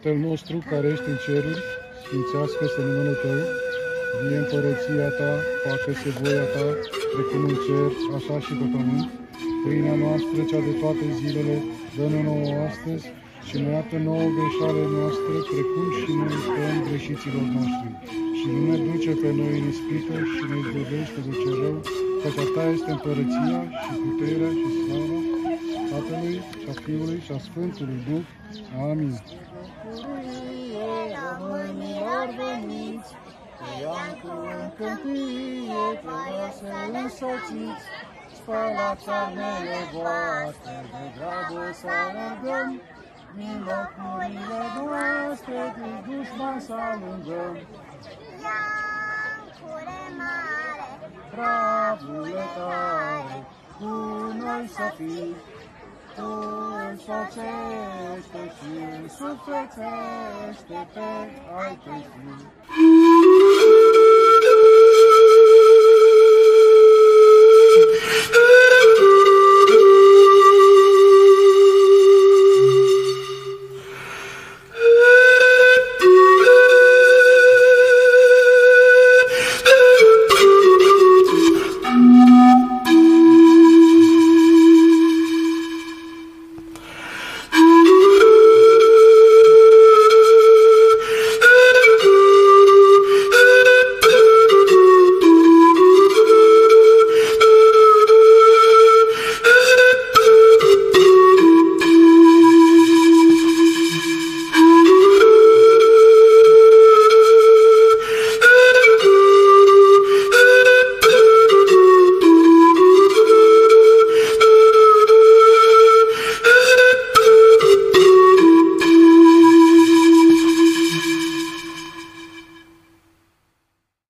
Tatăl nostru care ești în ceruri, sfințească-se numele Tău, vie împărăția Ta, facă-se voia Ta, precum în cer, așa și pe pământ. Pâinea noastră, cea de toate zilele, dă-ne nouă astăzi și ne iartă nouă greșalele noastre, precum și noi iertăm greșiților noștri. Și nu ne duce pe noi în ispită și ne izbăvește de cel rău, căci a Ta este împărăția și puterea și slava Tatălui și a Fiului și a Sfântului Duh. Amin. Românilor veniți, pe Iancu în câmpie, trebuie să-l însoțiți. Spălați armele voastre, de grabă să alergăm, din locurile noastre, din dușman să alungăm. Iancule mare, Bravule tare, cu noi să fii, tu însoțește și însuflețește pe ai tăi fii.